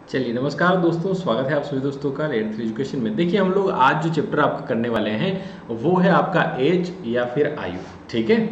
चलिए नमस्कार दोस्तों, स्वागत है आप सभी दोस्तों का लेट एजुकेशन में। देखिए हम लोग आज जो चैप्टर आपका करने वाले हैं वो है आपका एज या फिर आयु। ठीक है,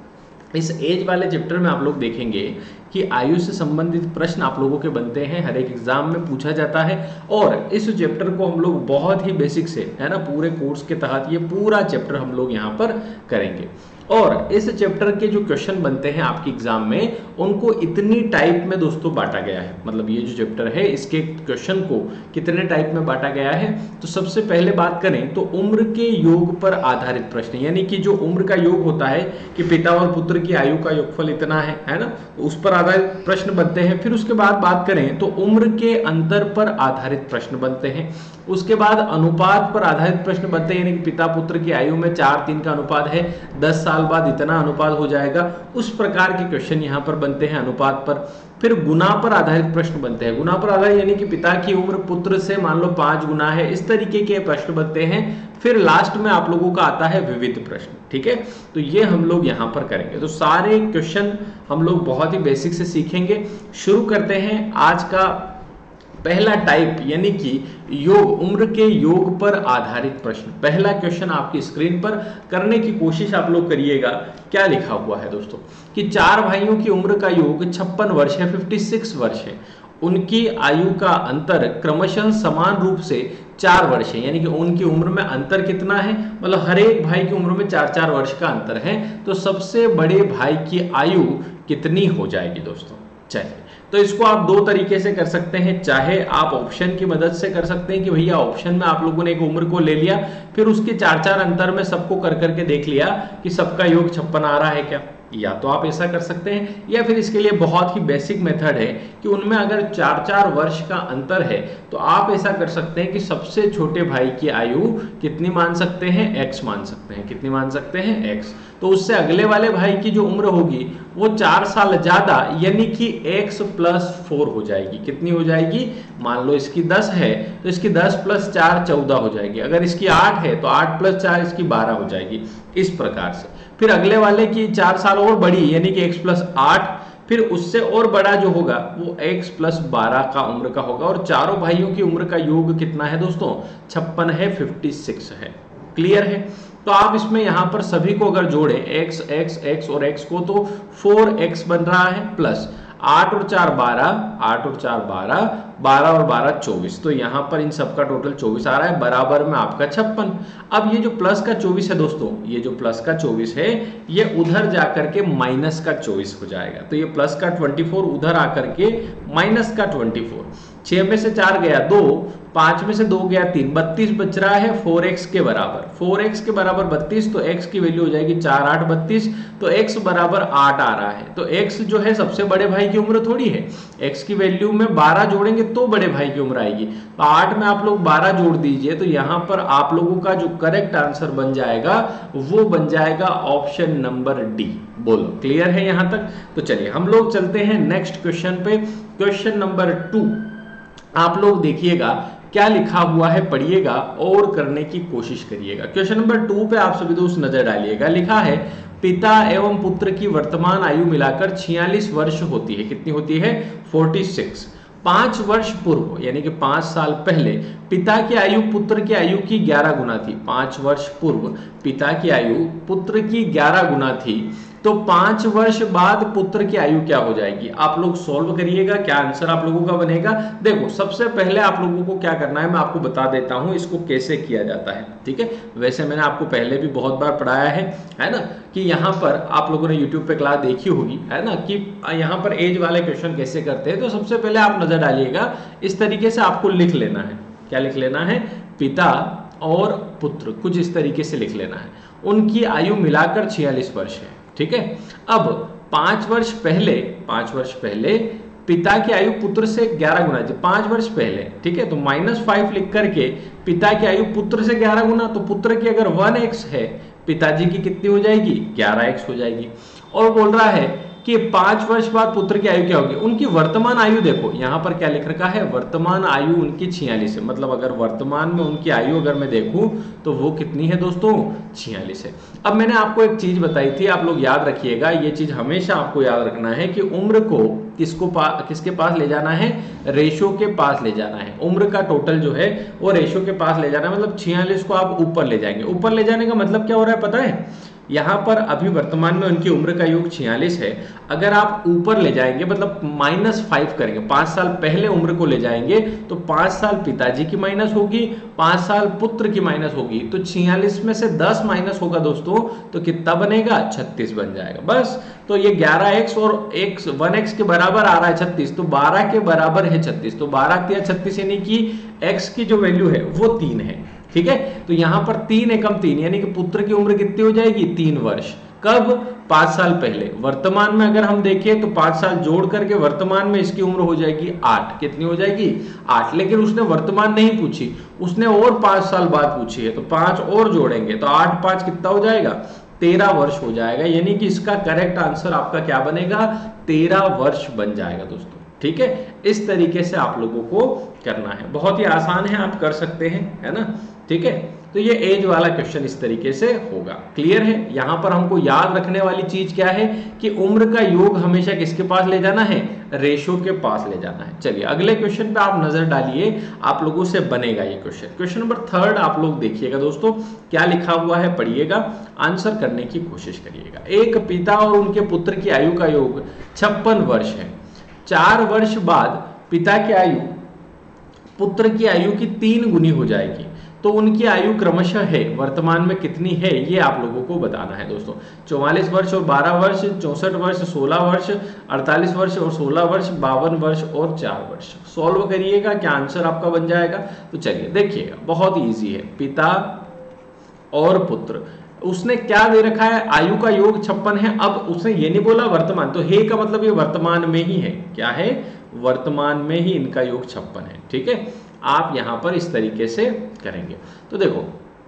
इस एज वाले चैप्टर में आप लोग देखेंगे कि आयु से संबंधित प्रश्न आप लोगों के बनते हैं, हर एक एग्जाम में पूछा जाता है। और इस चैप्टर को हम लोग बहुत ही बेसिक से, है ना, पूरे कोर्स के तहत ये पूरा चैप्टर हम लोग यहाँ पर करेंगे। और इस चैप्टर के जो क्वेश्चन बनते हैं आपके एग्जाम में, उनको इतनी टाइप में दोस्तों बांटा गया है। मतलब ये जो चैप्टर है इसके क्वेश्चन को कितने टाइप में बांटा गया है। तो सबसे पहले बात करें तो उम्र के योग पर आधारित प्रश्न, यानी कि जो उम्र का योग होता है कि पिता और पुत्र की आयु का योगफल इतना है ना, तो उस पर आधारित प्रश्न बनते हैं। फिर उसके बाद बात करें तो उम्र के अंतर पर आधारित प्रश्न बनते हैं। उसके बाद अनुपात पर आधारित प्रश्न बनते हैं, यानी कि पिता पुत्र की आयु में 4:3 का अनुपात है, 10 साल बाद इतना अनुपात हो जाएगा, उस प्रकार के क्वेश्चन यहाँ पर बनते हैं अनुपात पर। फिर गुना पर आधारित प्रश्न बनते हैं। गुना पर आधारित यानी कि पिता की उम्र पुत्र से मान लो 5 गुना है, इस तरीके के प्रश्न बनते हैं। फिर लास्ट में आप लोगों का आता है विविध प्रश्न। ठीक है, तो ये हम लोग यहाँ पर करेंगे। तो सारे क्वेश्चन हम लोग बहुत ही बेसिक से सीखेंगे। शुरू करते हैं आज का पहला टाइप, यानी कि योग, उम्र के योग पर आधारित प्रश्न। पहला क्वेश्चन आपकी स्क्रीन पर करने की कोशिश आप लोग करिएगा। क्या लिखा हुआ है दोस्तों कि 4 भाइयों की उम्र का योग 56 वर्ष है, 56 वर्ष है। उनकी आयु का अंतर क्रमशः समान रूप से 4 वर्ष है, यानी कि उनकी उम्र में अंतर कितना है, मतलब हर एक भाई की उम्र में 4-4 वर्ष का अंतर है। तो सबसे बड़े भाई की आयु कितनी हो जाएगी दोस्तों। चलिए, तो इसको आप 2 तरीके से कर सकते हैं। चाहे आप ऑप्शन की मदद से कर सकते हैं कि भैया ऑप्शन में आप लोगों ने एक उम्र को ले लिया, फिर उसके 4-4 अंतर में सबको कर करके देख लिया कि सबका योग 56 आ रहा है क्या, या तो आप ऐसा कर सकते हैं। या फिर इसके लिए बहुत ही बेसिक मेथड है कि उनमें अगर 4-4 वर्ष का अंतर है तो आप ऐसा कर सकते हैं कि सबसे छोटे भाई की आयु कितनी मान सकते हैं, x मान सकते हैं। कितनी मान सकते हैं, x। तो उससे अगले वाले भाई की जो उम्र होगी वो 4 साल ज्यादा, यानी कि x + 4 हो जाएगी। कितनी हो जाएगी, मान लो इसकी 10 है तो इसकी 10 + 4 14 हो जाएगी। अगर इसकी 8 है तो 8 + 4 इसकी 12 हो जाएगी, इस प्रकार से। फिर अगले वाले की 4 साल और बड़ी, यानी कि x + 8। फिर उससे और बड़ा जो होगा वो x + 12 का उम्र का होगा। और चारों भाइयों की उम्र का योग कितना है दोस्तों, 56 है, 56 है। क्लियर है। तो आप इसमें यहां पर सभी को अगर जोड़े x x x और x को, तो 4x बन रहा है, प्लस 8 और 4 12, 8 और 4 12, 12 और 12 24। तो यहां पर इन सबका टोटल 24 आ रहा है, बराबर में आपका 56। अब ये जो प्लस का 24 है दोस्तों, ये जो प्लस का 24 है ये उधर जाकर के माइनस का 24 हो जाएगा। तो ये प्लस का 24 उधर आकर के माइनस का 24। 6 में से 4 गया 2, 5 में से 2 गया 3, 32 बच रहा है 4x के बराबर। 4x के बराबर 32, तो x की वैल्यू हो जाएगी 4 8 32, तो x बराबर 8 आ रहा है। तो x जो है सबसे बड़े भाई की उम्र थोड़ी है, x की वैल्यू में 12 जोड़ेंगे तो बड़े भाई की उम्र आएगी। तो 8 में आप लोग 12 जोड़ दीजिए, तो यहाँ पर आप लोगों का जो करेक्ट आंसर बन जाएगा वो बन जाएगा ऑप्शन नंबर डी। बोलो क्लियर है यहाँ तक। तो चलिए हम लोग चलते हैं नेक्स्ट क्वेश्चन पे। क्वेश्चन नंबर 2 आप लोग देखिएगा क्या लिखा हुआ है, पढ़िएगा और करने की कोशिश करिएगा। क्वेश्चन नंबर 2 पे आप सभी दोस्त नजर डालिएगा। लिखा है पिता एवं पुत्र की वर्तमान आयु मिलाकर 46 वर्ष होती है। कितनी होती है, 46। 5 वर्ष पूर्व, यानी कि 5 साल पहले पिता की आयु पुत्र की आयु की 11 गुना थी। 5 वर्ष पूर्व पिता की आयु पुत्र की 11 गुना थी। तो 5 वर्ष बाद पुत्र की आयु क्या हो जाएगी, आप लोग सॉल्व करिएगा। क्या आंसर आप लोगों का बनेगा। देखो सबसे पहले आप लोगों को क्या करना है, मैं आपको बता देता हूं इसको कैसे किया जाता है। ठीक है, वैसे मैंने आपको पहले भी बहुत बार पढ़ाया है ना, कि यहाँ पर आप लोगों ने YouTube पे क्लास देखी होगी, है ना, कि यहाँ पर एज वाले क्वेश्चन कैसे करते हैं। तो सबसे पहले आप नजर डालिएगा, इस तरीके से आपको लिख लेना है। क्या लिख लेना है, पिता और पुत्र, कुछ इस तरीके से लिख लेना है। उनकी आयु मिलाकर 46 वर्ष है। ठीक है, अब 5 वर्ष पहले पिता की आयु पुत्र से 11 गुना थी, 5 वर्ष पहले। ठीक है, तो -5 लिख करके पिता की आयु पुत्र से 11 गुना, तो पुत्र की अगर 1x है, पिताजी की कितनी हो जाएगी, 11x हो जाएगी। और बोल रहा है कि 5 वर्ष बाद पुत्र की आयु क्या होगी। उनकी वर्तमान आयु देखो यहाँ पर क्या लिख रखा है, वर्तमान आयु उनकी 46 है। मतलब अगर वर्तमान में उनकी आयु अगर मैं देखूं तो वो कितनी है दोस्तों, 46 है। अब मैंने आपको एक चीज बताई थी, आप लोग याद रखिएगा, ये चीज हमेशा आपको याद रखना है कि उम्र को किसके पास ले जाना है, रेशो के पास ले जाना है। उम्र का टोटल जो है वो रेशो के पास ले जाना है, मतलब 46 को आप ऊपर ले जाएंगे। ऊपर ले जाने का मतलब क्या हो रहा है पता है, यहाँ पर अभी वर्तमान में उनकी उम्र का योग 46 है, अगर आप ऊपर ले जाएंगे मतलब -5 करेंगे, 5 साल पहले उम्र को ले जाएंगे तो 5 साल पिताजी की माइनस होगी, 5 साल पुत्र की माइनस होगी, तो 46 में से 10 माइनस होगा दोस्तों, तो कितना बनेगा, 36 बन जाएगा बस। तो ये 11x और 1x के बराबर आ रहा है 36, तो 12 के बराबर है 36, तो 12 या 36 यानी कि x की जो वैल्यू है वो 3 है, ठीक है। तो यहां पर 3 एकम 3 यानी कि पुत्र की उम्र कितनी हो जाएगी, 3 वर्ष। कब, 5 साल पहले। वर्तमान में अगर हम देखें तो 5 साल जोड़ करके वर्तमान में इसकी उम्र हो जाएगी 8। कितनी हो जाएगी, 8। लेकिन उसने वर्तमान नहीं पूछी, उसने और 5 साल बाद पूछी है, तो 5 और जोड़ेंगे तो 8 5 कितना हो जाएगा, 13 वर्ष हो जाएगा। यानी कि इसका करेक्ट आंसर आपका क्या बनेगा, 13 वर्ष बन जाएगा दोस्तों, ठीक है। इस तरीके से आप लोगों को करना है, बहुत ही आसान है, आप कर सकते हैं, है ना, ठीक है। तो ये एज वाला क्वेश्चन इस तरीके से होगा, क्लियर है। यहां पर हमको याद रखने वाली चीज क्या है कि उम्र का योग हमेशा किसके पास ले जाना है, रेशो के पास ले जाना है। चलिए अगले क्वेश्चन पे आप नजर डालिए, आप लोगों से बनेगा ये क्वेश्चन। क्वेश्चन नंबर 3 आप लोग देखिएगा दोस्तों, क्या लिखा हुआ है, पढ़िएगा, आंसर करने की कोशिश करिएगा। एक पिता और उनके पुत्र की आयु का योग 56 वर्ष है। 4 वर्ष बाद पिता की आयु पुत्र की आयु की 3 गुनी हो जाएगी, तो उनकी आयु क्रमशः है वर्तमान में कितनी है, ये आप लोगों को बताना है दोस्तों। 44 वर्ष और 12 वर्ष, 64 वर्ष, 16 वर्ष, 48 वर्ष और 16 वर्ष, 52 वर्ष और 4 वर्ष। सॉल्व करिएगा, क्या आंसर आपका बन जाएगा। तो चलिए देखिएगा, बहुत इजी है। पिता और पुत्र, उसने क्या दे रखा है, आयु का योग 56 है। अब उसने ये नहीं बोला वर्तमान, तो हे का मतलब ये वर्तमान में ही है, क्या है, वर्तमान में ही इनका योग 56 है, ठीक है। आप यहां पर इस तरीके से करेंगे, तो देखो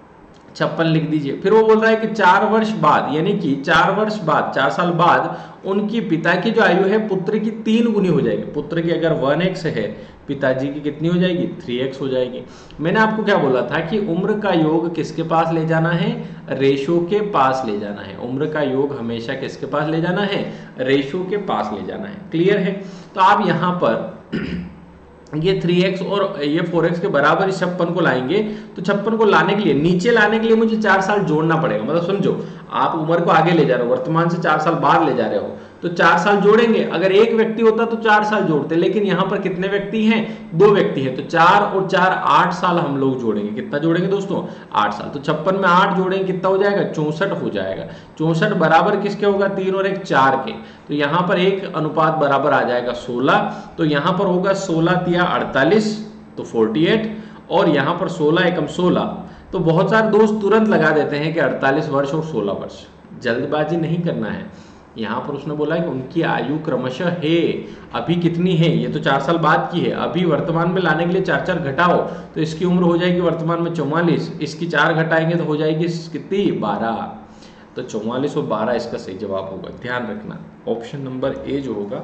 56 लिख दीजिए। फिर वो बोल रहा है कि 4 वर्ष बाद, यानी कि 4 वर्ष बाद, 4 साल बाद उनकी पिता की जो आयु है पुत्र की 3 गुनी हो जाएगी। पुत्र की अगर 1x है, पिताजी की कितनी हो जाएगी, 3x हो जाएगी। मैंने आपको क्या बोला था कि उम्र का योग किसके पास ले जाना है, रेशो के पास ले जाना है। उम्र का योग हमेशा किसके पास ले जाना है, रेशो के पास ले जाना है, क्लियर है। तो आप यहां पर ये 3x और ये 4x के बराबर इस 56 को लाएंगे, तो 56 को लाने के लिए, नीचे लाने के लिए मुझे 4 साल जोड़ना पड़ेगा। मतलब समझो, आप उम्र को आगे ले जा रहे हो, वर्तमान से 4 साल बाद ले जा रहे हो, तो 4 साल जोड़ेंगे। अगर एक व्यक्ति होता तो 4 साल जोड़ते, लेकिन यहां पर कितने व्यक्ति हैं, 2 व्यक्ति हैं, तो 4 और 4 8 साल हम लोग जोड़ेंगे। कितना जोड़ेंगे दोस्तों, 8 साल। तो 56 में 8 जोड़ेंगे, कितना हो जाएगा, 64 हो जाएगा। 64 बराबर किसके होगा, 3 और 1 4 के, तो यहां पर एक अनुपात बराबर आ जाएगा 16। तो यहां पर होगा 16 तिया 48, तो 48, और यहां पर 16 एकम 16। तो बहुत सारे दोस्त तुरंत लगा देते हैं कि 48 वर्ष और 16 वर्ष। जल्दबाजी नहीं करना है, यहां पर उसने बोला कि उनकी आयु क्रमशः है, अभी कितनी है, ये तो 4 साल बाद की है, अभी वर्तमान में लाने के लिए 4 4 घटाओ, तो इसकी उम्र हो जाएगी वर्तमान में 44, इसकी 4 घटाएंगे तो हो जाएगी कितनी, 12। तो 44 और 12 इसका सही जवाब होगा। ध्यान रखना, ऑप्शन नंबर ए जो होगा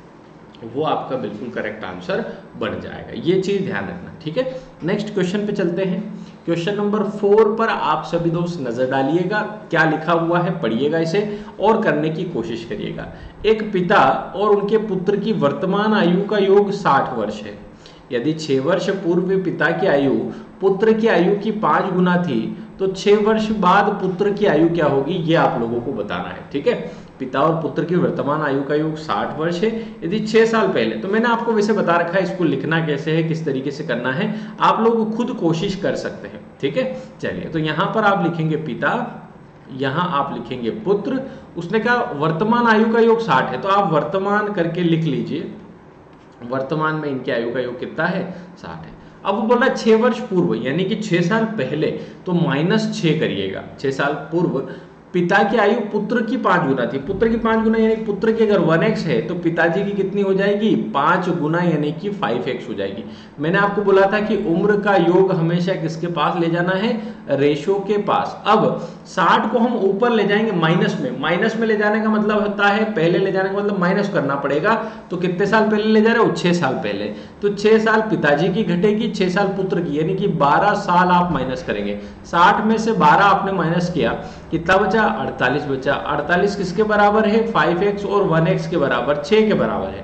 वो आपका बिल्कुल करेक्ट आंसर बन जाएगा, ये चीज ध्यान रखना, ठीक है। नेक्स्ट क्वेश्चन पे चलते हैं। क्वेश्चन नंबर 4 पर आप सभी दोस्त नजर डालिएगा, क्या लिखा हुआ है, पढ़िएगा इसे और करने की कोशिश करिएगा। एक पिता और उनके पुत्र की वर्तमान आयु का योग 60 वर्ष है। यदि 6 वर्ष पूर्व पिता की आयु पुत्र की आयु की 5 गुना थी, तो 6 वर्ष बाद पुत्र की आयु क्या होगी, ये आप लोगों को बताना है, ठीक है। पिता और पुत्र की वर्तमान आयु का योग 60 वर्ष है, यदि 6 साल पहले, तो मैंने आपको वैसे बता रखा है, इसको लिखना कैसे है, किस तरीके से करना है, आप लोग खुद कोशिश कर सकते हैं, ठीक है। चलिए, तो यहां पर आप लिखेंगे पिता, यहां आप लिखेंगे पुत्र। उसने कहा वर्तमान आयु का योग 60 है, तो आप वर्तमान करके लिख लीजिए, वर्तमान में इनकी आयु का योग कितना है, 60 है। अब वो बोल रहा है 6 वर्ष पूर्व, यानी कि 6 साल पहले, तो -6 करिएगा। 6 साल पूर्व पिता की आयु पुत्र की 5 गुना थी। पुत्र की 5 गुना यानी पुत्र की अगर 1x है, तो पिताजी की कितनी हो जाएगी, 5 गुना यानी कि 5x हो जाएगी। मैंने आपको बोला था कि उम्र का योग हमेशा किसके पास ले जाना है, रेशो के पास। अब 60 को हम ऊपर ले जाएंगे माइनस में, माइनस में ले जाने का मतलब होता है, पहले ले जाने का मतलब माइनस करना पड़ेगा। तो कितने साल पहले ले जा रहे हो, 6 साल पहले, तो 6 साल पिताजी की घटेगी, 6 साल पुत्र की, यानी कि 12 साल आप माइनस करेंगे। 60 में से 12 आपने माइनस किया, कितना बचा, 48 बचा। 48 किसके बराबर है, 5x और 1x के बराबर, 6 के बराबर है।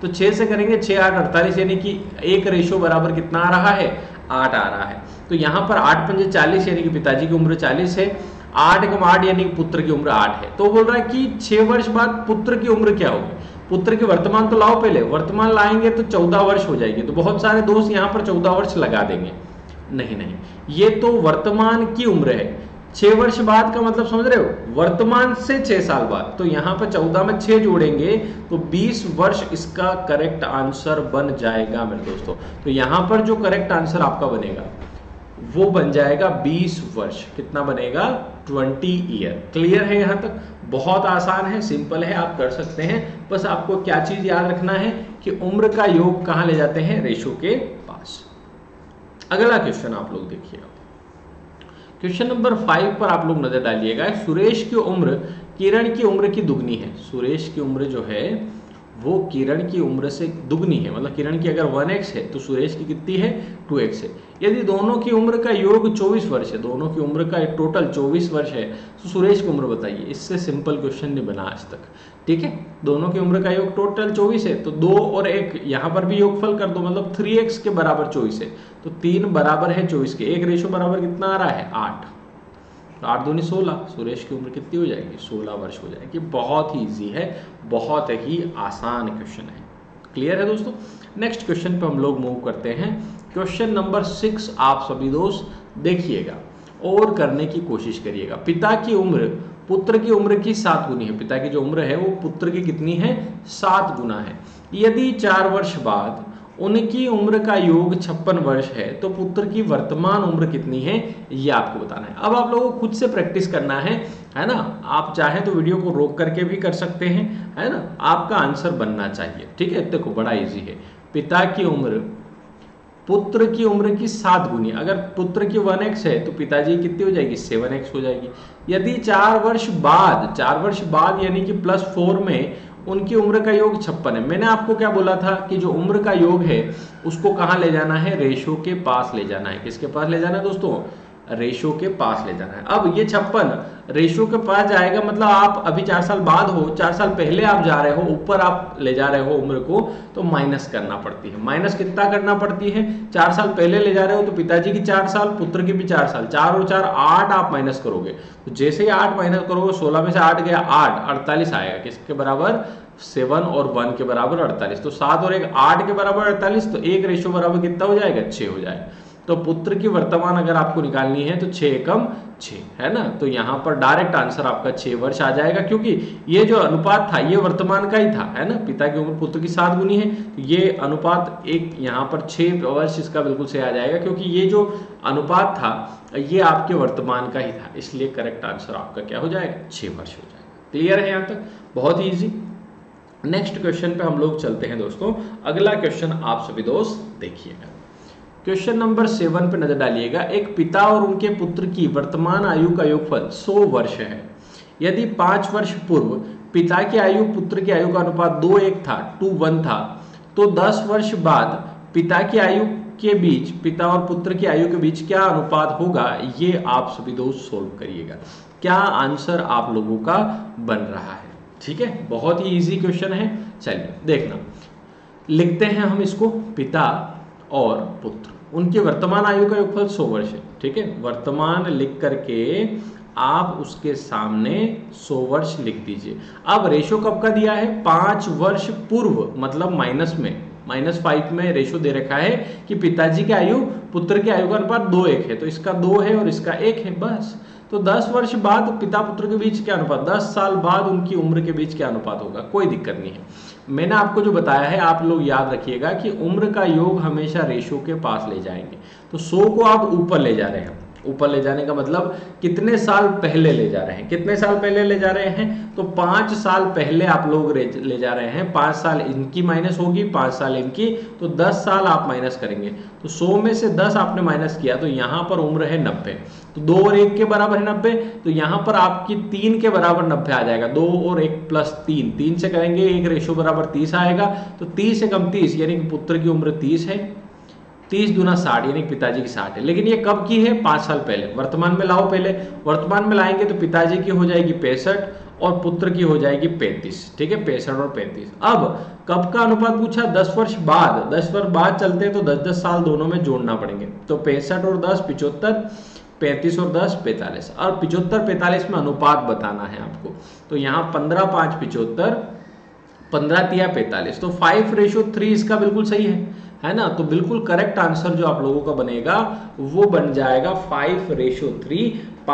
तो 6 से करेंगे 6 8 48, यानी कि 1 रेशो बराबर कितना आ रहा है, 8 आ रहा है। तो यहाँ पर 8 पंजे 40, यानी कि पिताजी की उम्र 40 है। 8 एकम 8 यानी कि पुत्र की उम्र 8 है। तो बोल रहा है कि 6 वर्ष बाद पुत्र की उम्र क्या होगी। पुत्र के वर्तमान तो लाओ, पहले वर्तमान लाएंगे तो 14 वर्ष हो जाएगी। तो बहुत सारे दोस्त यहाँ पर 14 वर्ष लगा देंगे, नहीं नहीं, ये तो वर्तमान की उम्र है। 6 वर्ष बाद का मतलब समझ रहे हो, वर्तमान से 6 साल बाद। तो यहाँ पर 14 में 6 जोड़ेंगे तो 20 वर्ष इसका करेक्ट आंसर बन जाएगा मेरे दोस्तों। तो यहाँ पर जो करेक्ट आंसर आपका बनेगा वो बन जाएगा 20 वर्ष। कितना बनेगा, 20 ईयर। क्लियर है यहाँ तक? बहुत आसान है, सिंपल है, आप कर सकते हैं। बस आपको क्या चीज याद रखना है कि उम्र का योग कहाँ ले जाते हैं, रेशो के पास। अगला क्वेश्चन आप लोग देखिएगा, क्वेश्चन नंबर 5 पर आप लोग नजर डालिएगा। सुरेश की उम्र किरण की उम्र की दुगनी है। सुरेश की उम्र जो है वो किरण की उम्र से दुगनी है, मतलब किरण की अगर 1x है तो सुरेश की कितनी है, 2x है। यदि दोनों की उम्र का योग 24 वर्ष है, दोनों की उम्र का टोटल 24 वर्ष है, तो सुरेश की उम्र बताइए। इससे सिंपल क्वेश्चन नहीं बना आज तक, ठीक है। दोनों की उम्र का योग टोटल 24 है, तो 2 और 1 यहाँ पर भी योगफल कर दो, मतलब 3x के बराबर 24 है, तो 3 बराबर है 24 के। 1 रेशो बराबर कितना आ रहा है, 8। 8 दूनी 16, सुरेश की उम्र कितनी हो जाएगी, 16 वर्ष हो जाएगी। बहुत ही इजी है, बहुत ही आसान क्वेश्चन है। क्लियर है दोस्तों? नेक्स्ट क्वेश्चन पे हम लोग मूव करते हैं। क्वेश्चन नंबर 6 आप सभी दोस्त देखिएगा और करने की कोशिश करिएगा। पिता की उम्र पुत्र की उम्र की 7 गुनी है। पिता की जो उम्र है वो पुत्र की कितनी है, 7 गुना है। यदि 4 वर्ष बाद उनकी उम्र का योग 56 वर्ष है तो पुत्र की वर्तमान उम्र कितनी है, ये आपको बताना है। अब आप लोगों को खुद से प्रैक्टिस करना है ना। आप चाहें तो वीडियो को रोक करके भी कर सकते हैं, है ना। आपका आंसर बनना चाहिए, ठीक है। देखो बड़ा इजी है। पिता की उम्र पुत्र की उम्र की 7 गुनी। अगर पुत्र की 1x है तो पिताजी कितनी हो जाएगी, 7x हो जाएगी। यदि 4 वर्ष बाद यानी कि +4 में उनकी उम्र का योग 56 है। मैंने आपको क्या बोला था कि जो उम्र का योग है उसको कहाँ ले जाना है, रेशो के पास ले जाना है। किसके पास ले जाना है दोस्तों, रेशो के पास ले जाना है। अब ये 56 रेशो के पास जाएगा, मतलब आप अभी 4 साल बाद हो, 4 साल पहले आप जा रहे हो, ऊपर आप ले जा रहे हो उम्र को, तो माइनस करना पड़ती है। माइनस कितना करना पड़ती है, 4 साल पहले ले जा रहे हो तो पिताजी की 4 साल, पुत्र की भी 4 साल, 4 और 4 8 आप माइनस करोगे। तो जैसे ही 8 माइनस करोगे, 16 में से 8 गया 8, 48 आएगा। किसके बराबर, 7 और 1 के बराबर 48। तो 7 और 1 8 के बराबर 48, तो 1 रेशो बराबर कितना हो जाएगा, 6 हो जाएगा। तो पुत्र की वर्तमान अगर आपको निकालनी है तो 6 एकम 6, है ना। तो यहाँ पर डायरेक्ट आंसर आपका 6 वर्ष आ जाएगा, क्योंकि ये जो अनुपात था ये वर्तमान का ही था, है ना। पिता की उम्र पुत्र की 7 गुनी है, तो ये अनुपात एक यहाँ पर 6 वर्ष इसका बिल्कुल से आ जाएगा, क्योंकि ये जो अनुपात था ये आपके वर्तमान का ही था, इसलिए करेक्ट आंसर आपका क्या हो जाएगा, 6 वर्ष हो जाएगा। क्लियर है यहाँ तक? बहुत ही ईजी। नेक्स्ट क्वेश्चन पे हम लोग चलते हैं दोस्तों। अगला क्वेश्चन आप सभी दोस्त देखिएगा। क्वेश्चन नंबर 7 पे नजर डालिएगा। एक पिता और उनके पुत्र की वर्तमान आयु का योगफल 100 वर्ष है। यदि 5 वर्ष पूर्व पिता की आयु पुत्र की आयु का अनुपात 2:1 था, 2:1 था, तो 10 वर्ष बाद पिता की आयु के बीच, पिता और पुत्र की आयु के बीच क्या अनुपात होगा, ये आप सभी दोस्त सोल्व करिएगा। क्या आंसर आप लोगों का बन रहा है, ठीक है। बहुत ही इजी क्वेश्चन है। चलिए देखना, लिखते हैं हम इसको। पिता और पुत्र, उनकी वर्तमान आयु का योगफल 100 वर्ष है, ठीक है। वर्तमान लिख करके आप उसके सामने 100 वर्ष लिख दीजिए। अब रेशो कब का दिया है, 5 वर्ष पूर्व, मतलब -5 में रेशो दे रखा है कि पिताजी की आयु पुत्र की आयु का अनुपात 2:1 है, तो इसका 2 है और इसका 1 है, बस। तो 10 वर्ष बाद पिता पुत्र के बीच क्या अनुपात, 10 साल बाद उनकी उम्र के बीच क्या अनुपात होगा, कोई दिक्कत नहीं है। मैंने आपको जो बताया है आप लोग याद रखिएगा कि उम्र का योग हमेशा रेशो के पास ले जाएंगे। तो 100 को आप ऊपर ले जा रहे हैं। ऊपर ले जाने का मतलब कितने साल पहले ले जा रहे हैं, कितने साल पहले ले जा रहे हैं, तो 5 साल पहले आप लोग ले जा रहे हैं। 5 साल इनकी माइनस होगी, 5 साल इनकी, तो 10 साल आप माइनस करेंगे। तो 100 में से 10 आपने माइनस किया, तो यहाँ पर उम्र है 90, तो 2 और 1 के बराबर है 90, तो यहाँ पर आपकी 3 के बराबर 90 आ जाएगा। 2 और 1 + 3, 3 से करेंगे 1 रेशो बराबर 30 आएगा, तो 30 से कम 30 यानी कि पुत्र की उम्र 30 है। 30 दूना 60 यानी पिताजी की 60 है। लेकिन ये कब की है, 5 साल पहले। वर्तमान में लाओ, पहले वर्तमान में लाएंगे तो पिताजी की हो जाएगी 65 और पुत्र की हो जाएगी 35, ठीक है, 65 और 35। अब कब का अनुपात पूछा, 10 वर्ष बाद, 10 वर्ष बाद चलते हैं तो 10-10 साल दोनों में जोड़ना पड़ेंगे, तो 65 और 10 75, 35 और 10 45, और 75-45 में अनुपात बताना है आपको। तो यहाँ 15-5 75, 15-3 45, तो 5:3 इसका बिल्कुल सही है ना। तो बिल्कुल करेक्ट आंसर जो आप लोगों का बनेगा वो बन जाएगा 5:3,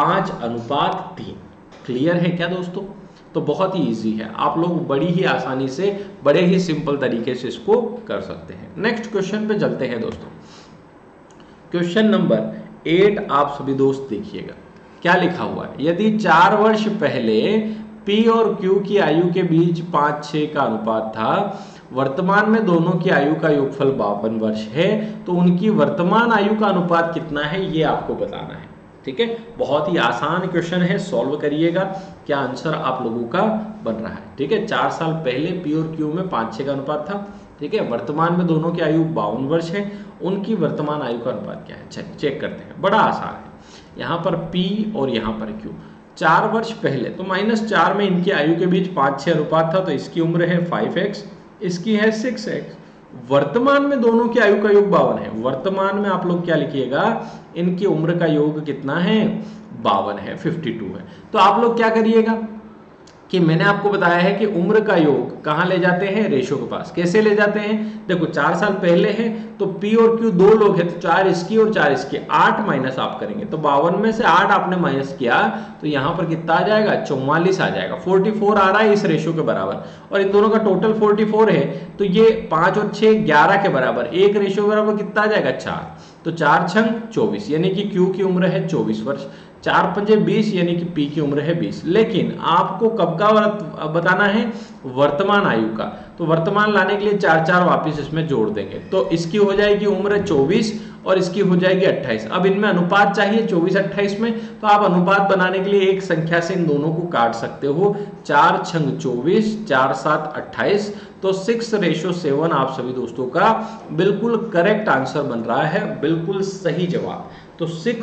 5:3। क्लियर है क्या दोस्तों? तो बहुत ही इजी है, आप लोग बड़ी ही आसानी से, बड़े ही सिंपल तरीके से इसको कर सकते हैं। नेक्स्ट क्वेश्चन पे चलते हैं दोस्तों। क्वेश्चन नंबर 8 आप सभी दोस्त देखिएगा, क्या लिखा हुआ है। यदि 4 वर्ष पहले P और Q की आयु के बीच 5-6 का अनुपात था, वर्तमान में दोनों की आयु का योगफल 52 वर्ष है, तो उनकी वर्तमान आयु का अनुपात कितना है ये आपको बताना है। ठीक है, बहुत ही आसान क्वेश्चन है, सॉल्व करिएगा, क्या आंसर आप लोगों का बन रहा है। ठीक है, 4 साल पहले P और Q में 5-6 का अनुपात था, ठीक है, वर्तमान में दोनों की आयु 52 वर्ष है, उनकी वर्तमान आयु का अनुपात क्या है, चेक करते हैं। बड़ा आसान है, यहाँ पर P और यहाँ पर Q, 4 वर्ष पहले तो -4 में इनकी आयु के बीच 5-6 अनुपात था, तो इसकी उम्र है 5x, इसकी है 6x। वर्तमान में दोनों की आयु का योग 52 है, वर्तमान में आप लोग क्या लिखिएगा, इनकी उम्र का योग कितना है, 52 है, 52 है। तो आप लोग क्या करिएगा कि मैंने आपको बताया है कि उम्र का योग कहाँ ले जाते हैं, रेशो के पास। कैसे ले जाते हैं, देखो 4 साल पहले है तो P और Q 2 लोग हैं, तो 4 इसकी और 4 इसकी, 8 माइनस आप करेंगे, तो 52 में से 8 आपने माइनस किया तो यहाँ पर कितना आ जाएगा, 44 आ जाएगा, 44 आ रहा है इस रेशो के बराबर, और इन दोनों का टोटल 44 है, तो ये 5 और 6 11 के बराबर, एक रेशो के बराबर कितना आ जाएगा, 4, तो 4 छंग 24, यानी कि Q की उम्र है 24 वर्ष, 4 पंजे 20, यानी कि P की उम्र है 20। लेकिन आपको कब का बताना है, वर्तमान आयु का, तो वर्तमान लाने के लिए 4 वापस इसमें जोड़ देंगे, तो इसकी हो जाएगी उम्र 24 और इसकी हो जाएगी 28। अब इनमें अनुपात चाहिए 24-28 में, तो आप अनुपात बनाने के लिए एक संख्या से इन दोनों को काट सकते हो, 4 छंग 24, 4 7 28, तो 6:7 आप सभी दोस्तों का बिल्कुल करेक्ट आंसर बन रहा है, बिल्कुल सही जवाब। तो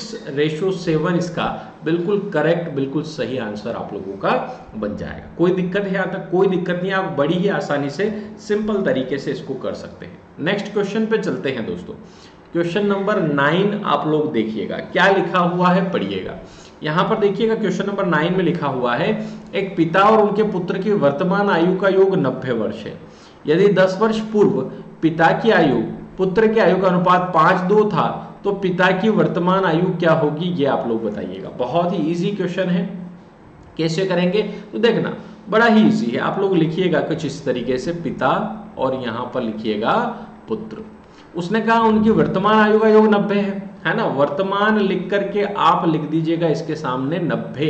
6:7 इसका बिल्कुल करेक्ट, बिल्कुल सही आंसर आप लोगों का बन जाएगा। कोई दिक्कत है यहाँ तक, कोई दिक्कत नहीं, आप बड़ी ही आसानी से सिंपल तरीके से इसको कर सकते हैं। नेक्स्ट क्वेश्चन पे चलते हैं दोस्तों। क्वेश्चन नंबर 9 आप लोग देखिएगा, क्या लिखा हुआ है पढ़िएगा। यहाँ पर देखिएगा क्वेश्चन नंबर 9 में लिखा हुआ है, एक पिता और उनके पुत्र की वर्तमान आयु का योग 90 वर्ष है। यदि 10 वर्ष पूर्व पिता की आयु पुत्र की आयु का अनुपात 5:2 था, तो पिता की वर्तमान आयु क्या होगी, ये आप लोग बताइएगा। बहुत ही इजी क्वेश्चन है, कैसे करेंगे तो देखना, बड़ा ही इजी है। आप लोग लिखिएगा कुछ इस तरीके से, पिता और यहाँ पर लिखिएगा पुत्र। उसने कहा उनकी वर्तमान आयु का योग 90 है ना, वर्तमान लिख करके आप लिख दीजिएगा इसके सामने 90।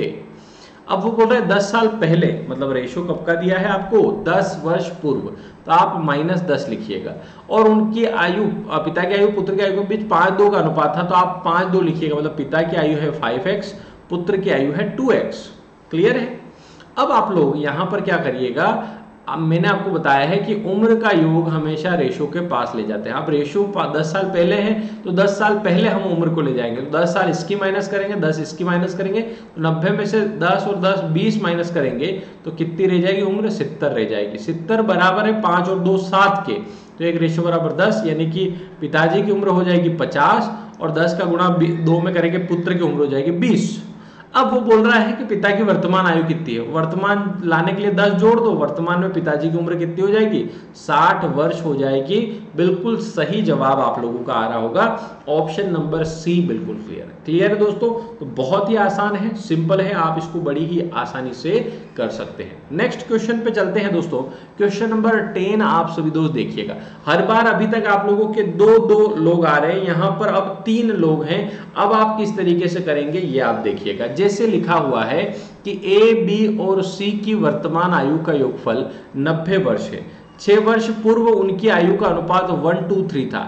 अब वो बोल रहे हैं 10 साल पहले, मतलब रेशो कब का दिया है आपको, 10 वर्ष पूर्व, तो आप -10 लिखिएगा, और उनकी आयु, पिता की आयु पुत्र की आयु के बीच 5:2 का अनुपात था, तो आप 5:2 लिखिएगा, मतलब पिता की आयु है 5x, पुत्र की आयु है 2x। क्लियर है। अब आप लोग यहाँ पर क्या करिएगा, अब मैंने आपको बताया है कि उम्र का योग हमेशा रेशो के पास ले जाते हैं। अब रेशो 10 साल पहले है तो 10 साल पहले हम उम्र को ले जाएंगे, तो 10 साल इसकी माइनस करेंगे, 10 इसकी माइनस करेंगे, तो 90 में से 10 और 10 20 माइनस करेंगे, तो कितनी रह जाएगी उम्र, 70 रह जाएगी। 70 बराबर है 5 और 2 7 के, तो एक रेशो बराबर 10, यानी कि पिताजी की उम्र हो जाएगी 50, और 10 का गुणा 2 में करेंगे, पुत्र की उम्र हो जाएगी 20। अब वो बोल रहा है कि पिता की वर्तमान आयु कितनी है, वर्तमान लाने के लिए 10 जोड़ दो, वर्तमान में पिताजी की उम्र कितनी हो जाएगी, 60 वर्ष हो जाएगी। बिल्कुल सही जवाब आप लोगों का आ रहा होगा, ऑप्शन नंबर सी बिल्कुल क्लियर है। क्लियर है दोस्तों, तो बहुत ही आसान है, सिंपल है, आप इसको बड़ी ही आसानी से कर सकते हैं। नेक्स्ट क्वेश्चन पे चलते हैं दोस्तों। क्वेश्चन नंबर 10 आप सभी दोस्त देखिएगा। हर बार अभी तक आप लोगों के 2-2 लोग आ रहे हैं, यहाँ पर अब 3 लोग हैं। अब आप किस तरीके से करेंगे ये आप देखिएगा। जैसे लिखा हुआ है कि ए, बी और सी की वर्तमान आयु का योगफल 90 वर्ष है। 6 वर्ष पूर्व उनकी आयु का अनुपात 1:3 था,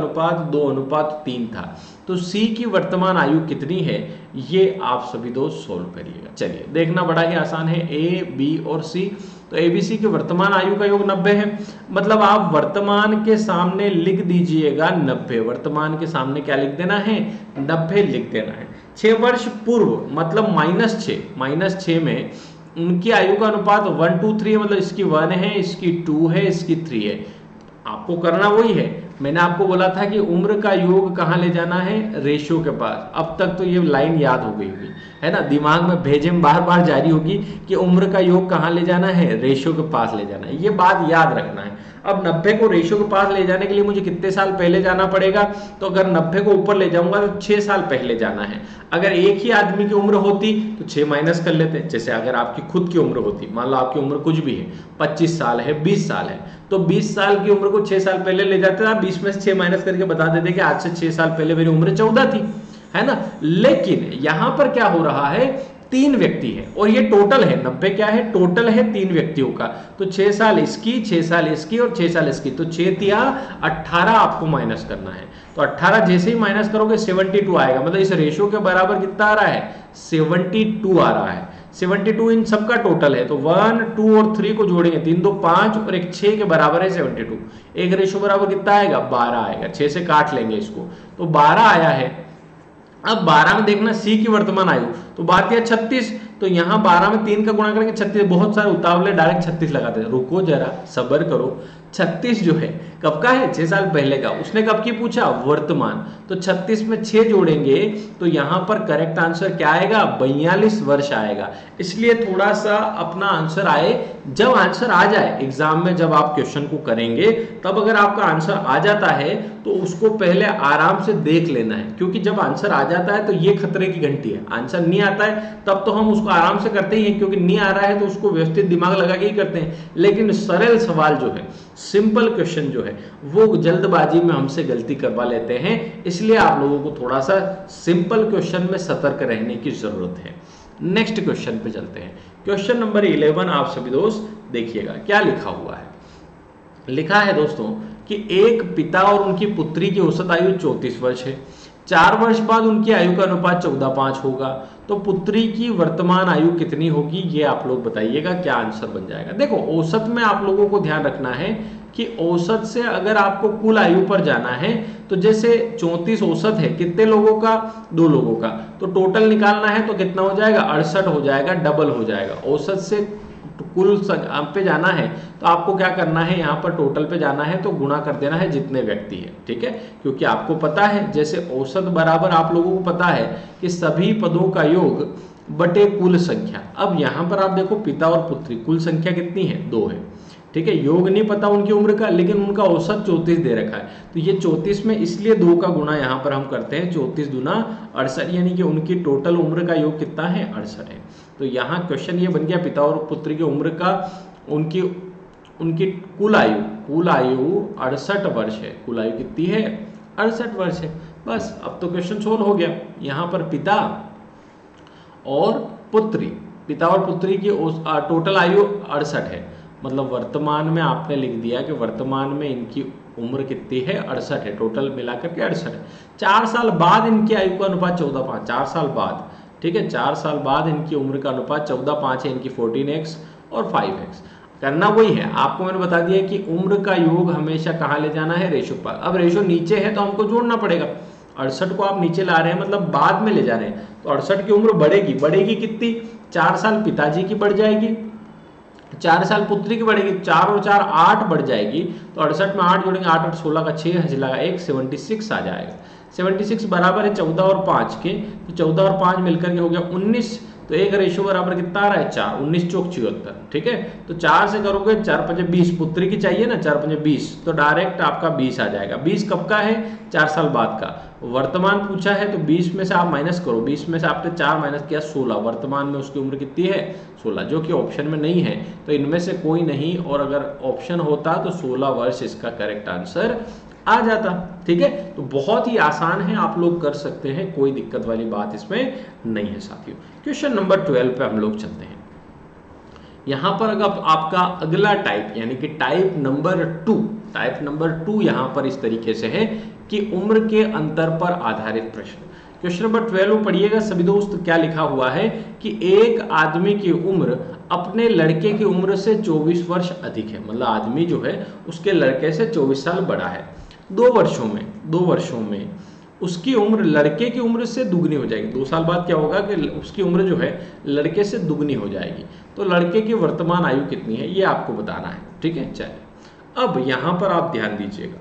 1:2:3 था। तो सी की वर्तमान आयु कितनी है, ये आप सभी दोस्त सोल्व करिएगा। चलिए देखना, बड़ा ही आसान है, ए, बी और सी। तो ए बी सी की वर्तमान आयु का योग 90 है, मतलब आप वर्तमान के सामने लिख दीजिएगा 90। वर्तमान के सामने क्या लिख देना है, 90 लिख देना है। 6 वर्ष पूर्व मतलब -6 में उनकी आयु का अनुपात 1:3 है, मतलब इसकी 1 है, इसकी 2 है, इसकी 3 है। आपको करना वही है, मैंने आपको बोला था कि उम्र का योग कहाँ ले जाना है, रेशियो के पास। अब तक तो ये लाइन याद हो गई होगी, है ना, दिमाग में भेजे बार बार जारी होगी कि उम्र का योग कहाँ ले जाना है, रेशियो के पास ले जाना है, ये बात याद रखना है। अब 90 को रेशियो के पास ले जाने के लिए मुझे कितने साल पहले जाना पड़ेगा, तो अगर 90 को ऊपर ले जाऊंगा तो 6 साल पहले जाना है। अगर एक ही आदमी की उम्र होती तो 6 माइनस कर लेते, जैसे अगर आपकी खुद की उम्र होती, मान लो आपकी उम्र कुछ भी है, 25 साल है, 20 साल है, तो 20 साल की उम्र को 6 साल पहले ले जाते, आप 20 में से 6 माइनस करके बता देते कि आज से 6 साल पहले मेरी उम्र 14 थी, है ना। लेकिन यहां पर क्या हो रहा है, 3 व्यक्ति है और ये टोटल है, 90 क्या है, टोटल है 3 व्यक्तियों का, तो 6 साल इसकी, 6 साल इसकी और 6 साल इसकी, तो 6 तिया 18 आपको माइनस करना है। तो 18 जैसे ही माइनस करोगे 72 आएगा, मतलब इस रेशियो के बराबर कितना आ रहा है, 72 आ रहा है। 72 इन सबका टोटल है, तो 1, 2 और 3 को जोड़ेंगे, 3 2 5 और 1 6 के बराबर है 72। एक रेशियो बराबर कितना आएगा, 12 आएगा, 6 से काट लेंगे इसको, तो 12 आया है। अब 12 में देखना सी की वर्तमान आयु, तो बात यह 36, तो यहाँ 12 में 3 का गुणा करेंगे 36, बहुत सारे उतावले डायरेक्ट 36 लगाते हैं, रुको जरा सब्र करो। 36 जो है कब का है, 6 साल पहले का, उसने कब की पूछा, वर्तमान, तो 36 में 6 जोड़ेंगे तो यहाँ पर करेक्ट आंसर क्या आएगा, 42 वर्ष आएगा। इसलिए थोड़ा सा अपना आंसर आए, जब आंसर आ जाए एग्जाम में, जब आप क्वेश्चन को करेंगे तब अगर आपका आंसर आ जाता है तो उसको पहले आराम से देख लेना है, क्योंकि जब आंसर आ जाता है तो ये खतरे की घंटी है। आंसर नहीं आता है तब तो हम उसको आराम से करते ही हैं, क्योंकि नहीं आ रहा है तो उसको व्यवस्थित दिमाग लगा के ही करते हैं, लेकिन सरल सवाल जो है, सिंपल क्वेश्चन जो है, वो जल्दबाजी में हमसे गलती करवा लेते हैं। इसलिए आप लोगों को थोड़ा सा सिंपल क्वेश्चन में सतर्क रहने की जरूरत है। नेक्स्ट क्वेश्चन पे चलते हैं। क्वेश्चन नंबर 11 आप सभी दोस्त देखिएगा क्या लिखा हुआ है। लिखा है दोस्तों कि एक पिता और उनकी पुत्री की औसत आयु 34 वर्ष है, 4 वर्ष बाद उनकी आयु का अनुपात 14:5 होगा, तो पुत्री की वर्तमान आयु कितनी होगी, ये आप लोग बताइएगा, क्या आंसर बन जाएगा। देखो औसत में आप लोगों को ध्यान रखना है कि औसत से अगर आपको कुल आयु पर जाना है, तो जैसे 34 औसत है, कितने लोगों का, 2 लोगों का, तो टोटल निकालना है तो कितना हो जाएगा, 68 हो जाएगा, डबल हो जाएगा। औसत से कुल पे जाना है तो आपको क्या करना है, यहाँ पर टोटल पे जाना है तो गुणा कर देना है जितने व्यक्ति है, ठीक है, क्योंकि आपको पता है जैसे औसत बराबर आप लोगों को पता है कि सभी पदों का योग बटे कुल संख्या। अब यहाँ पर आप देखो पिता और पुत्री, कुल संख्या कितनी है, 2 है, ठीक है, योग नहीं पता उनकी उम्र का, लेकिन उनका औसत 34 दे रखा है, तो ये 34 में इसलिए 2 का गुणा यहाँ पर हम करते हैं, 34 दूना 68, यानी कि उनकी टोटल उम्र का योग कितना है, 68 है। तो यहाँ क्वेश्चन ये बन गया, पिता और पुत्री की उम्र का, उनकी कुल आयु 68 वर्ष है, कुल आयु कितनी है, 68 वर्ष है। बस अब तो क्वेश्चन सोल्व हो गया। यहाँ पर पिता और पुत्री की टोटल आयु 68 है, मतलब वर्तमान में आपने लिख दिया कि वर्तमान में इनकी उम्र कितनी है, 68 है, टोटल मिलाकर के 68 है। 4 साल बाद इनकी आयु का अनुपात 14:5, 4 साल बाद, ठीक है, 4 साल बाद इनकी उम्र का अनुपात 14:5 है, इनकी 14x और 5x। करना वही है, आपको मैंने बता दिया कि उम्र का योग हमेशा कहाँ ले जाना है, रेशो पर। अब रेशो नीचे है तो हमको जोड़ना पड़ेगा, 68 को आप नीचे ला रहे हैं मतलब बाद में ले जा रहे हैं, तो 68 की उम्र बढ़ेगी कितनी, 4 साल पिताजी की बढ़ जाएगी, 4 साल पुत्री की बढ़ेगी, 4 और 4 8 बढ़ जाएगी, तो 68 में 8 जोड़ेंगे, 8 8 16 का 6 हज लगा 1, 76 आ जाएगा। 76 बराबर है 14 और 5 के, तो 14 और 5 मिलकर के हो गया 19, तो एक रेशो बराबर कितना आ रहा है, 4, 19 चौक 74, ठीक है। तो 4 से करोगे 4 5 20, पुत्री की चाहिए ना, 4 5 20, तो डायरेक्ट आपका 20 आ जाएगा। 20 कब का है, 4 साल बाद का। वर्तमान पूछा है तो 20 में से आप माइनस करो, 20 में से आपने 4 माइनस किया 16, वर्तमान में उसकी उम्र कितनी है, 16, जो कि ऑप्शन में नहीं है, तो इनमें से कोई नहीं, और अगर ऑप्शन होता तो 16 वर्ष इसका करेक्ट आंसर आ जाता, ठीक है। तो बहुत ही आसान है, आप लोग कर सकते हैं, कोई दिक्कत वाली बात इसमें नहीं है साथियों। क्वेश्चन नंबर 12 पे हम लोग चलते हैं। यहां पर अगर आपका अगला टाइप यानी कि टाइप नंबर 2 यहां पर इस तरीके से है कि उम्र के अंतर पर आधारित प्रश्न। क्वेश्चन नंबर 12 पढ़िएगा सभी दोस्त, क्या लिखा हुआ है कि एक आदमी की उम्र अपने लड़के की उम्र से 24 वर्ष अधिक है, मतलब आदमी जो है उसके लड़के से 24 साल बड़ा है। 2 वर्षों में उसकी उम्र लड़के की उम्र से दुगनी हो जाएगी। 2 साल बाद क्या होगा कि उसकी उम्र जो है लड़के से दुगनी हो जाएगी। तो लड़के की वर्तमान आयु कितनी है ये आपको बताना है, ठीक है। चलिए अब यहां पर आप ध्यान दीजिएगा।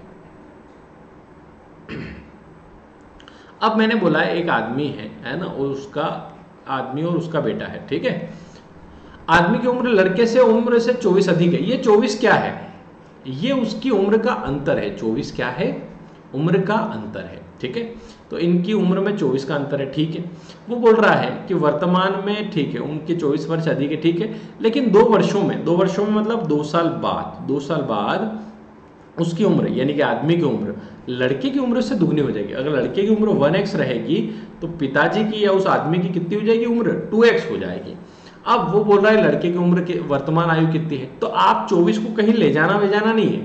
अब मैंने बोला एक आदमी है ना, उसका आदमी और उसका बेटा है, ठीक है। आदमी की उम्र लड़के से उम्र से 24 अधिक है। ये 24 क्या है? ये उसकी उम्र का अंतर है। 24 क्या है? उम्र का अंतर है, ठीक है। तो इनकी उम्र में 24 का अंतर है, ठीक है। वो बोल रहा है कि वर्तमान में, ठीक है, उनके 24 वर्ष अधिक है, ठीक है, लेकिन 2 वर्षों में मतलब 2 साल बाद उसकी उम्र यानी कि आदमी की उम्र लड़के की उम्र से दुगनी हो जाएगी। अगर लड़के की उम्र 1x रहेगी तो पिताजी की या उस आदमी की कितनी हो जाएगी उम्र? 2x हो जाएगी। अब वो बोल रहा है लड़के की उम्र की वर्तमान आयु कितनी है। तो आप 24 को कहीं ले जाना नहीं है।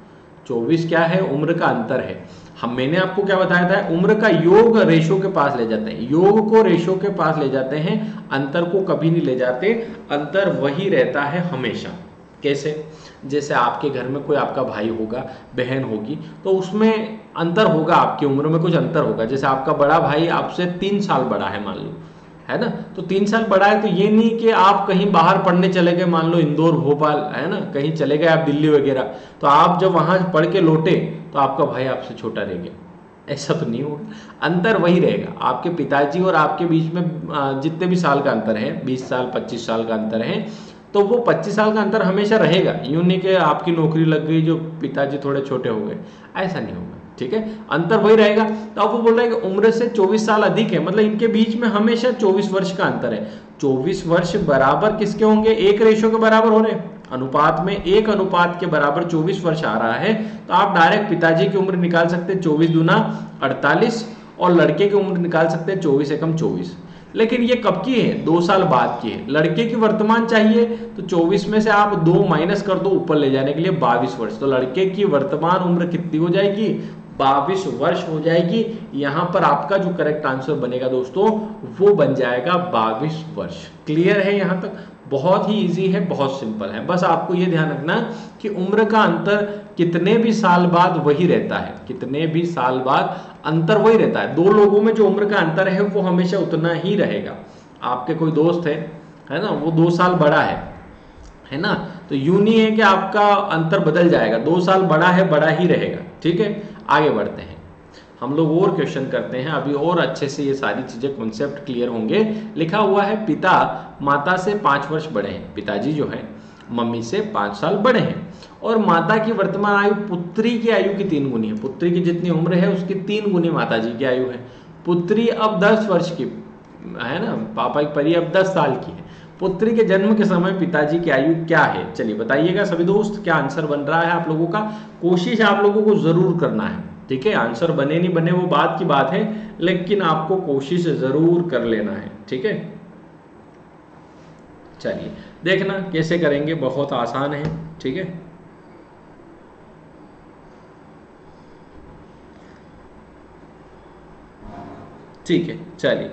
24 क्या है? उम्र का अंतर है। मैंने आपको क्या बताया था? उम्र का योग रेशो के पास ले जाते हैं। योग को रेशो के पास ले जाते हैं, अंतर को कभी नहीं ले जाते। अंतर वही रहता है हमेशा। कैसे? जैसे आपके घर में कोई आपका भाई होगा, बहन होगी, तो उसमें अंतर होगा, आपकी उम्र में कुछ अंतर होगा। जैसे आपका बड़ा भाई आपसे 3 साल बड़ा है मान लो, है ना, तो 3 साल बड़ा है, तो ये नहीं कि आप कहीं बाहर पढ़ने चले गए, मान लो इंदौर, भोपाल, है ना, कहीं चले गए आप दिल्ली वगैरह, तो आप जब वहां पढ़ के लौटे तो आपका भाई आपसे छोटा रह गया। ऐसा तो नहीं होगा, अंतर वही रहेगा। आपके पिताजी और आपके बीच में जितने भी साल का अंतर है, 20 साल 25 साल का अंतर है, तो वो 25 साल का अंतर हमेशा रहेगा। यूं नहीं कि आपकी नौकरी लग गई जो पिताजी थोड़े छोटे हो गए, ऐसा नहीं होगा, ठीक है, अंतर वही रहेगा। तो अब वो बोल रहा है कि उम्र से 24 साल अधिक है, मतलब इनके बीच में हमेशा 24 वर्ष का अंतर है। 24 वर्ष बराबर किसके होंगे? 1 रेशो के बराबर हो रहे हैं। अनुपात में 1 अनुपात के बराबर 24 वर्ष आ रहा है, तो आप डायरेक्ट पिताजी की उम्र निकाल सकते हैं 24 दूना 48 और लड़के की उम्र निकाल सकते हैं 24 एकम 24। लेकिन ये कब की है? 2 साल बाद की है। लड़के की वर्तमान चाहिए तो 24 में से आप 2 माइनस कर दो ऊपर ले जाने के लिए 22 वर्ष। तो लड़के की वर्तमान उम्र कितनी हो जाएगी? 22 वर्ष हो जाएगी। यहां पर आपका जो करेक्ट आंसर बनेगा दोस्तों वो बन जाएगा 22 वर्ष। क्लियर है? यहां तक बहुत ही इजी है, बहुत सिंपल है। बस आपको ये ध्यान रखना कि उम्र का अंतर कितने भी साल बाद वही रहता है, कितने भी साल बाद अंतर वही रहता है। 2 लोगों में जो उम्र का अंतर है वो हमेशा उतना ही रहेगा। आपके कोई दोस्त है ना, वो 2 साल बड़ा है ना, तो यूं नहीं है कि आपका अंतर बदल जाएगा, 2 साल बड़ा है, बड़ा ही रहेगा, ठीक है। आगे बढ़ते हैं, हम लोग और क्वेश्चन करते हैं, अभी और अच्छे से ये सारी चीजें कॉन्सेप्ट क्लियर होंगे। लिखा हुआ है पिता माता से 5 वर्ष बड़े हैं। पिताजी जो है मम्मी से 5 साल बड़े हैं और माता की वर्तमान आयु पुत्री की आयु की 3 गुनी है। पुत्री की जितनी उम्र है उसकी 3 गुनी माताजी की आयु है। पुत्री अब 10 वर्ष की है ना, पापा की परी अब 10 साल की है। पुत्री के जन्म के समय पिताजी की आयु क्या है? चलिए बताइएगा सभी दोस्त, क्या आंसर बन रहा है आप लोगों का? कोशिश आप लोगों को जरूर करना है, ठीक है। आंसर बने नहीं बने वो बात की बात है, लेकिन आपको कोशिश जरूर कर लेना है, ठीक है। चलिए देखना कैसे करेंगे, बहुत आसान है, ठीक है। ठीक है, चलिए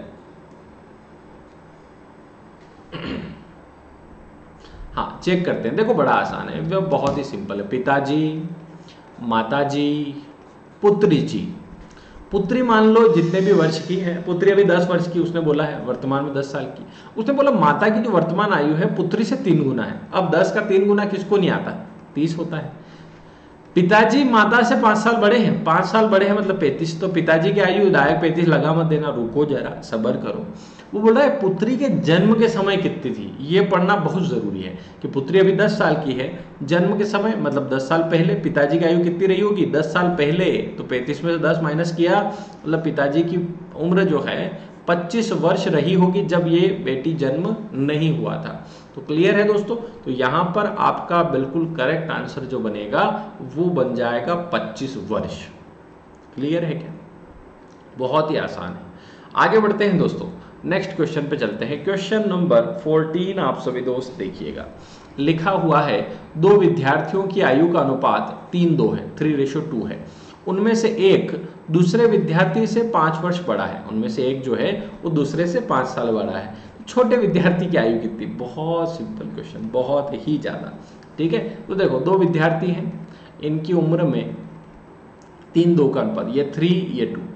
हाँ चेक करते हैं। देखो बड़ा आसान है, वो बहुत ही सिंपल है। पिताजी, माताजी, पुत्री जी। पुत्री मान लो जितने भी वर्ष की है, पुत्री अभी 10 वर्ष की उसने बोला है, वर्तमान में 10 साल की। उसने बोला माता की जो वर्तमान आयु है पुत्री से 3 गुना है। अब 10 का 3 गुना किसको नहीं आता? 30 होता है। पिताजी माता से 5 साल बड़े हैं, 5 साल बड़े हैं मतलब 35। तो पिताजी की आयु डायरेक्ट 35 लगा मत देना, रुको जरा, सब्र करो। वो बोल रहा है पुत्री के जन्म के समय कितनी थी, ये पढ़ना बहुत जरूरी है कि पुत्री अभी 10 साल की है, जन्म के समय मतलब 10 साल पहले पिताजी की आयु कितनी रही होगी? 10 साल पहले, तो 35 में से 10 माइनस किया, मतलब पिताजी की उम्र जो है 25 वर्ष रही होगी जब ये बेटी जन्म नहीं हुआ था। तो क्लियर है दोस्तों? तो यहां पर आपका बिल्कुल करेक्ट आंसर जो बनेगा वो बन जाएगा 25 वर्ष। क्लियर है क्या? बहुत ही आसान है। आगे बढ़ते हैं दोस्तों, नेक्स्ट क्वेश्चन पे चलते हैं। क्वेश्चन नंबर 14 आप सभी दोस्त देखिएगा। लिखा हुआ है 2 विद्यार्थियों की आयु का अनुपात 3:2 है, 3:2 है। उनमें से एक दूसरे विद्यार्थी से 5 वर्ष बड़ा है। उनमें से एक जो है वो दूसरे से 5 साल बड़ा है। छोटे विद्यार्थी की आयु कितनी? बहुत सिंपल क्वेश्चन, बहुत ही ज्यादा, ठीक है। तो देखो 2 विद्यार्थी हैं, इनकी उम्र में 3:2 का अनुपात, ये 3 ये 2,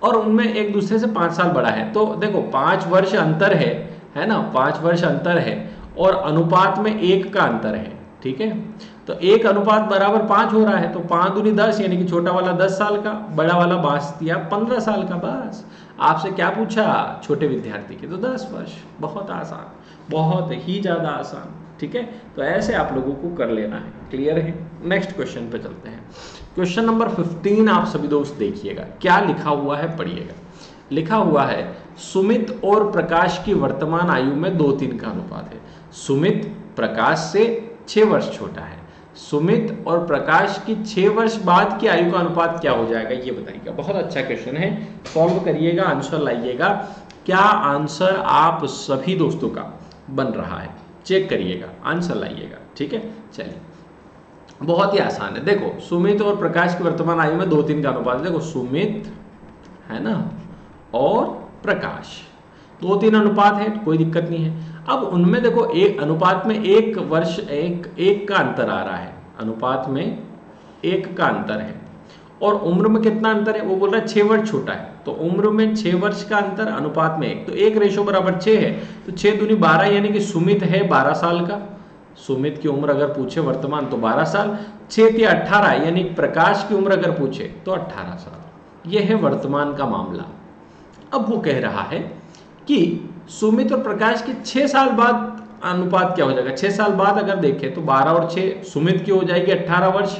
और उनमें एक दूसरे से 5 साल बड़ा है, तो देखो 5 वर्ष अंतर है ना, 5 वर्ष अंतर है और अनुपात में 1 का अंतर है, ठीक है। तो 1 अनुपात बराबर 5 हो रहा है, तो 5 दूनी 10, यानी कि छोटा वाला 10 साल का, बड़ा वाला 15 साल का। बस आपसे क्या पूछा छोटे विद्यार्थी के, तो 10 वर्ष। बहुत आसान, बहुत ही ज़्यादा आसान, ठीक है। तो ऐसे आप लोगों को कर लेना है, क्लियर है। नेक्स्ट क्वेश्चन पे चलते हैं। क्वेश्चन नंबर 15 आप सभी दोस्त देखिएगा, क्या लिखा हुआ है पढ़िएगा। लिखा हुआ है सुमित और प्रकाश की वर्तमान आयु में 2:3 का अनुपात है। सुमित प्रकाश से 6 वर्ष छोटा है। सुमित और प्रकाश की 6 वर्ष बाद की आयु का अनुपात क्या हो जाएगा, ये बताइएगा। बहुत अच्छा क्वेश्चन है, सॉल्व करिएगा, आंसर लाइएगा। क्या आंसर आप सभी दोस्तों का बन रहा है, चेक करिएगा, आंसर लाइएगा, ठीक है। चलिए, बहुत ही आसान है। देखो सुमित और प्रकाश की वर्तमान आयु में 2:3 का अनुपात है। देखो सुमित है ना और प्रकाश 2:3 अनुपात है, कोई दिक्कत नहीं है। अब उनमें देखो एक अनुपात में 1 वर्ष एक का अंतर आ रहा है, अनुपात में 1 का अंतर है। और उम्र में कितना अंतर है, वो बोल रहा है 6 वर्ष छोटा है, तो उम्र में 6 वर्ष का अंतर, अनुपात में 1, तो 1 रेशो बराबर 6 है। तो 6 दूनी 12, यानी कि सुमित है 12 साल का। सुमित की उम्र अगर पूछे वर्तमान तो 12 साल, 6 × 18, यानी प्रकाश की उम्र अगर पूछे तो 18 साल। यह है वर्तमान का मामला। अब वो कह रहा है कि सुमित और प्रकाश के 6 साल बाद अनुपात क्या हो जाएगा। 6 साल बाद अगर देखें तो 12 और 6 सुमित की हो जाएगी 18 वर्ष,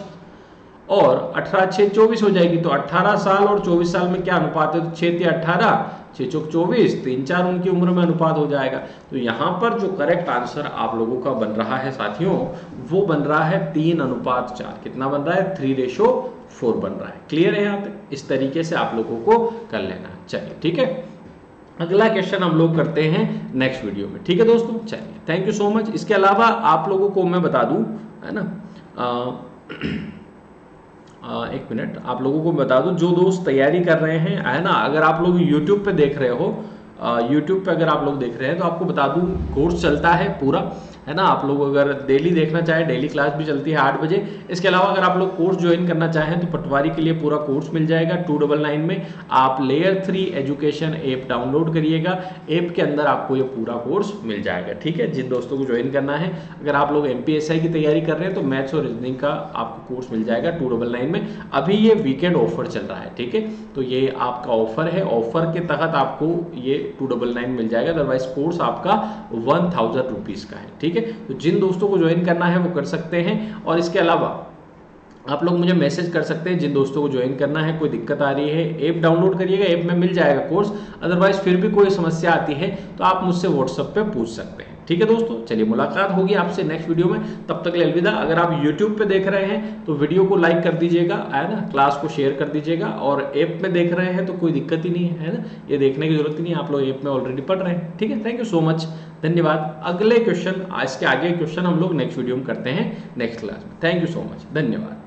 और 18 6 24 हो जाएगी। तो 18 साल और 24 साल में क्या अनुपात है, तो 6 × 18, 6 × 24, 3 4 उनकी उम्र में अनुपात हो जाएगा। तो यहाँ पर जो करेक्ट आंसर आप लोगों का बन रहा है साथियों, वो बन रहा है 3:4। कितना बन रहा है, 3:4 बन रहा है। क्लियर है यहाँ तक, इस तरीके से आप लोगों को कर लेना है। चलिए ठीक है, अगला क्वेश्चन हम लोग करते हैं नेक्स्ट वीडियो में, ठीक है दोस्तों। चलिए, थैंक यू सो मच। इसके अलावा आप लोगों को मैं बता दूं, है ना, एक मिनट, आप लोगों को बता दूं, जो दोस्त तैयारी कर रहे हैं, है ना, अगर आप लोग YouTube पे देख रहे हो, YouTube पे अगर आप लोग देख रहे हैं तो आपको बता दूं कोर्स चलता है पूरा, है ना। आप लोग अगर डेली देखना चाहें, डेली क्लास भी चलती है 8 बजे। इसके अलावा अगर आप लोग कोर्स ज्वाइन करना चाहें तो पटवारी के लिए पूरा कोर्स मिल जाएगा 299 में। आप लेयर 3 एजुकेशन ऐप डाउनलोड करिएगा, ऐप के अंदर आपको ये पूरा कोर्स मिल जाएगा, ठीक है। जिन दोस्तों को ज्वाइन करना है, अगर आप लोग MPSI की तैयारी कर रहे हैं तो मैथ्स और रीजनिंग का आपको कोर्स मिल जाएगा 299 में। अभी ये वीकेंड ऑफर चल रहा है, ठीक है, तो ये आपका ऑफर है, ऑफर के तहत आपको ये 299 मिल जाएगा। अदरवाइज कोर्स आपका 1000 रुपीज़ का है, ठीक है। तो जिन दोस्तों को ज्वाइन करना है वो कर सकते हैं, और इसके अलावा आप लोग मुझे मैसेज कर सकते हैं जिन दोस्तों को ज्वाइन करना है, कोई दिक्कत आ रही है, ऐप डाउनलोड करिएगा, ऐप में मिल जाएगा कोर्स। अदरवाइज फिर भी कोई समस्या आती है तो आप मुझसे व्हाट्सएप पे पूछ सकते हैं, ठीक है दोस्तों। चलिए, मुलाकात होगी आपसे नेक्स्ट वीडियो में, तब तक के लिए अलविदा। अगर आप YouTube पे देख रहे हैं तो वीडियो को लाइक कर दीजिएगा, है ना, क्लास को शेयर कर दीजिएगा, और ऐप में देख रहे हैं तो कोई दिक्कत ही नहीं है ना, ये देखने की जरूरत ही नहीं है, आप लोग ऐप में ऑलरेडी पढ़ रहे हैं, ठीक है। थैंक यू सो मच, धन्यवाद। अगले क्वेश्चन, इसके आगे क्वेश्चन हम लोग नेक्स्ट वीडियो में करते हैं नेक्स्ट क्लास में। थैंक यू सो मच, धन्यवाद।